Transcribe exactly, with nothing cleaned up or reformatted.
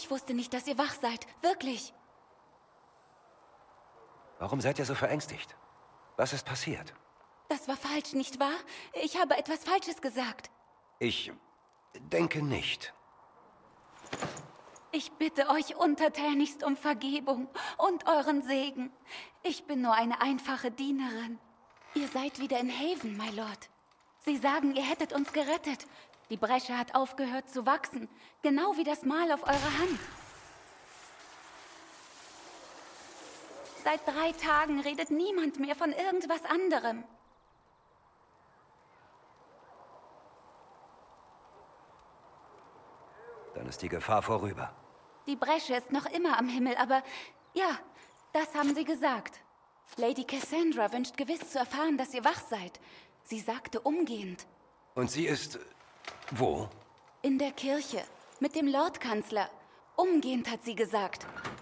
Ich wusste nicht, dass ihr wach seid. Wirklich. Warum seid ihr so verängstigt? Was ist passiert? Das war falsch, nicht wahr? Ich habe etwas Falsches gesagt. Ich denke nicht. Ich bitte euch untertänigst um Vergebung und euren Segen. Ich bin nur eine einfache Dienerin. Ihr seid wieder in Haven, my Lord. Sie sagen, ihr hättet uns gerettet. Die Bresche hat aufgehört zu wachsen, genau wie das Mal auf eurer Hand. Seit drei Tagen redet niemand mehr von irgendwas anderem. Dann ist die Gefahr vorüber. Die Bresche ist noch immer am Himmel, aber ja, das haben sie gesagt. Lady Cassandra wünscht gewiss zu erfahren, dass ihr wach seid. Sie sagte umgehend. Und sie ist... wo? In der Kirche, mit dem Lordkanzler. Umgehend hat sie gesagt.